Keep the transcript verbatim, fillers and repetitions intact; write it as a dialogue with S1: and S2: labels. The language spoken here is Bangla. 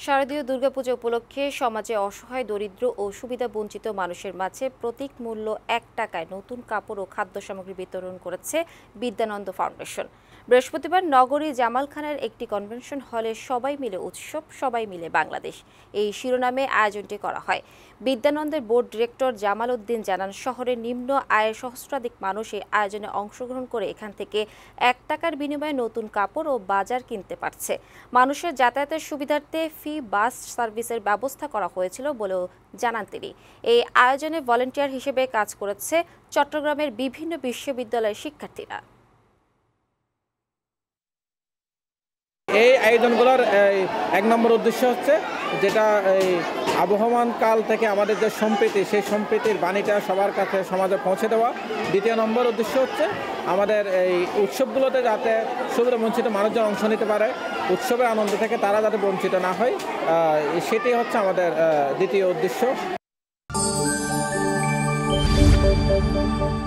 S1: শারদীয় দুর্গাপূজা উপলক্ষে সমাজে অসহায় দরিদ্র ও সুবিধাবঞ্চিত মানুষের মাঝে প্রতীক মূল্য এক টাকায় নতুন কাপড় ও খাদ্য সামগ্রী বিতরণ করেছে বিদ্যানন্দ ফাউন্ডেশন। বৃহস্পতিবার নগরী জামালখানের একটি কনভেনশন হলে সবাই মিলে উৎসব, সবাই মিলে বাংলাদেশ এই শিরোনামে আয়োজনটি করা হয়। বিদ্যানন্দের বোর্ড ডিরেক্টর জামাল উদ্দিন জানান, শহরের নিম্ন আয়ের সহস্রাধিক মানুষ এই আয়োজনে অংশগ্রহণ করে এখান থেকে এক টাকার বিনিময়ে নতুন কাপড় ও বাজার কিনতে পারছে। মানুষের যাতায়াতের সুবিধার্থে ফ্রি বাস সার্ভিসের ব্যবস্থা করা হয়েছিল বলেও জানান তিনি। এই আয়োজনে ভলান্টিয়ার হিসেবে কাজ করেছে চট্টগ্রামের বিভিন্ন বিশ্ববিদ্যালয়ের শিক্ষার্থীরা।
S2: এই আয়োজনগুলোর এক নম্বর উদ্দেশ্য হচ্ছে যেটা এই আবহমান কাল থেকে আমাদের যে সম্প্রীতি, সেই সম্প্রীতির বাণীটা সবার কাছে সমাজে পৌঁছে দেওয়া। দ্বিতীয় নম্বর উদ্দেশ্য হচ্ছে আমাদের এই উৎসবগুলোতে যাতে সুবিধা বঞ্চিত মানুষজন অংশ নিতে পারে, উৎসবের আনন্দ থেকে তারা যাতে বঞ্চিত না হয়, সেটি হচ্ছে আমাদের দ্বিতীয় উদ্দেশ্য।